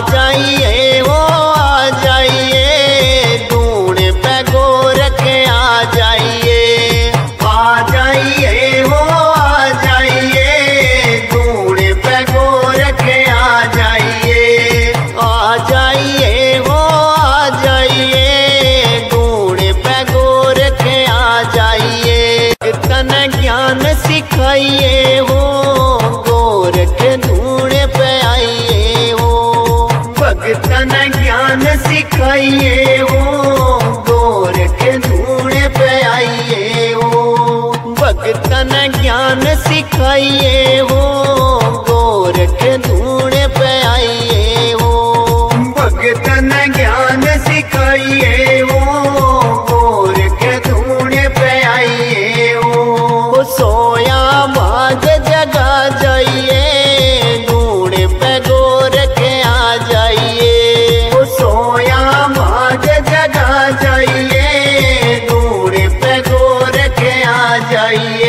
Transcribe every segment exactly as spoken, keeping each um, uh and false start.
जाइए वो आ जाइए, ढूंढ पे गोरख आ जाइए। आ जाइए वो आ जाइए, ढूंढ पे गोरख आ जाइए। आ जाइए वो आ जाइए, ढूंढ पे गोरख आ जाइए। तन ज्ञान सिखाइए हो, गोरख ढूंढ पे आइए हो। भगतन ज्ञान सिखाइए हो, गोरख ढूंढ पे आइए हो। भगतन ज्ञान सिखाइए हो, गोरख ढूंढ पे आइए हो। भगतन ज्ञान सिखाइए हो, गोरख ढूंढ पे आइए हो। सोया भाग जगा जाइए, ढूंढ पे गोरख आ जाइए। सोया भाग जगा जाइए, ढूंढ पे गोरख आ जाइए।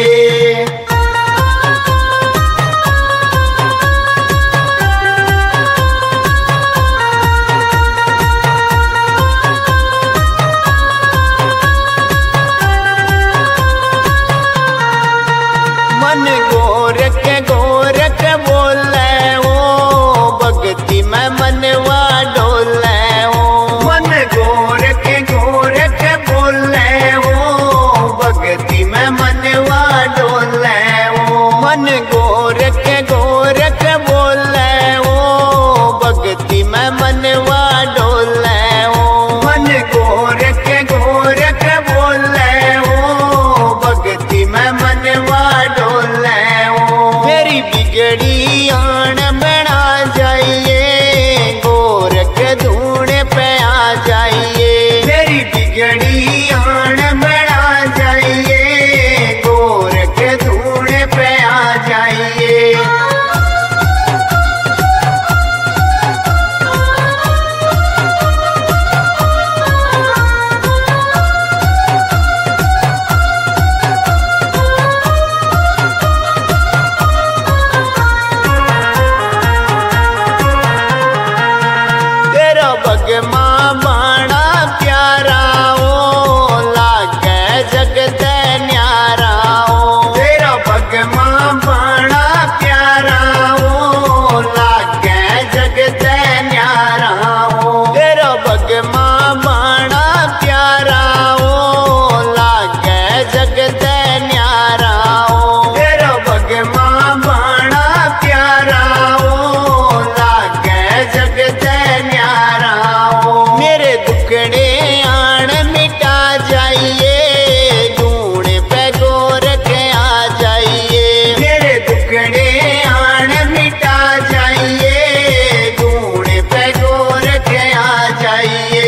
मन गोरख गोरख बोले हो, भक्ति में मनवा डोले हो। मन गोरख गोरख बोले हो, भक्ति में मनवा डोले हो। मन गोरख गोरख बोले हो, भक्ति में मनवा डोले हो। मन गोरख गोरख बोले हो, भक्ति में मनवा डोले हो। मेरी बिगड़ी आन बना जाइए, गोरख ढूंढ पे आ जाइए। मेरी बिगड़ी आन बना जाइए, गोरख ढूंढ पे आ जाइए। भगमा बाणा प्यारा हो, लागे जगत न्यारा हो। तेरा भगमा बाणा प्यारा हो, लागे जगत न्यारा हो। तेरा भगमा बाणा प्यारा हो, लागे जगत न्यारा हो। तेरा भगमा बाणा प्यारा हो, लागे जगत न्यारा। मेरे दुखड़े आन मिटा जाइए, ढूंढ पे गोरख आ जाइए। मेरे दुखड़े आन मिटा जाइए, ढूंढ पे गोरख आ जाइए।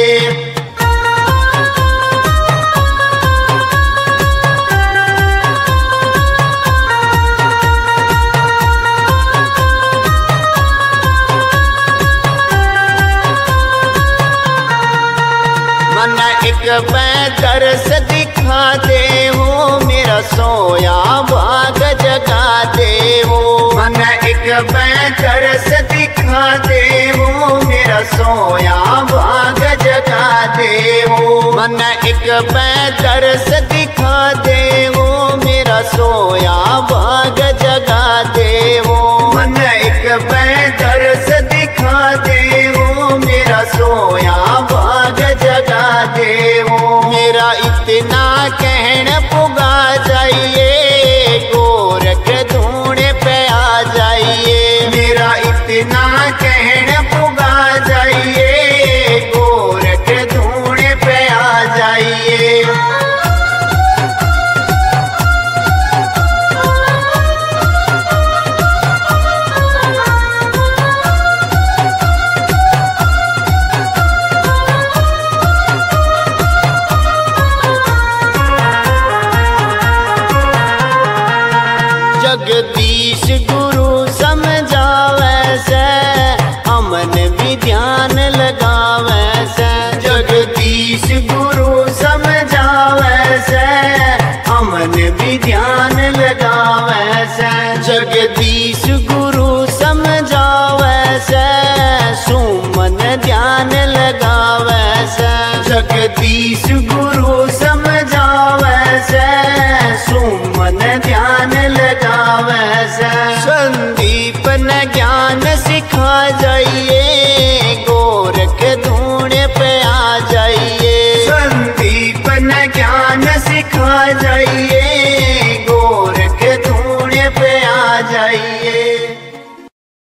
मन एक दर्श दिखा दे हो, मेरा सोया भाग जगा दे हो। मन एक दर्श दिखा दे हो, मेरा सोया भाग जगा दे हो। मन एक दर्श दिखा दे हो, मेरा सोया भाग जगा दे हो। मन एक दर्श दिखा दे हो, मेरा सोया भाग जगा दे हो। मेरा इतना कहन पुगा जाइए, गोरख ढूंढ पे आ जाइए। मेरा इतना कहन पुगा जाइए, गोरख ढूंढ पे आ जाइए। जगदीश गुरु समझावे से, अमन भी ध्यान लगावे से। जगदीश गुरु समझावे से, अमन भी ध्यान लगावे से। जगदीश गुरु समझावे से, सुमन जगदीश